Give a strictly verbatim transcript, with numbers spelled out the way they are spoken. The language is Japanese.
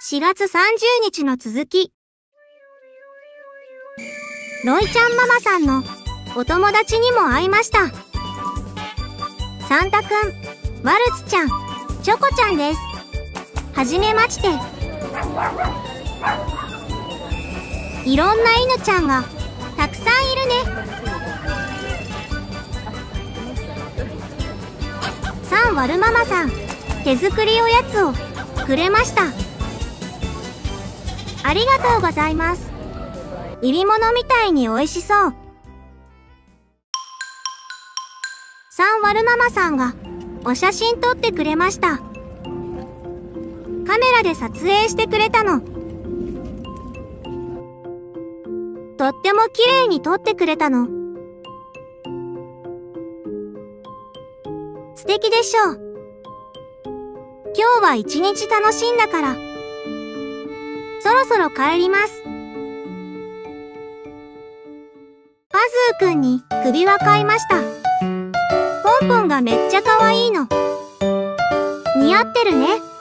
しがつさんじゅうにちの続き。ロイちゃんママさんのお友達にも会いました。サンタくん、ワルツちゃん、チョコちゃんです。はじめまして。いろんな犬ちゃんがたくさんいるね。サンワルママさん、手作りおやつをくれました。ありがとうございます。売り物みたいに美味しそう。サンワルママさんがお写真撮ってくれました。カメラで撮影してくれたの。とっても綺麗に撮ってくれたの。素敵でしょう。今日は一日楽しんだから、そろそろ帰ります。パズーくんに首輪買いました。ポンポンがめっちゃ可愛いの。似合ってるね。